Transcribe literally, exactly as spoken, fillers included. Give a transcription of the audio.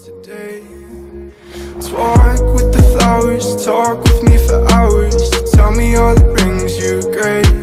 today. Talk with the flowers, talk with me for hours. Tell me all that brings you grace.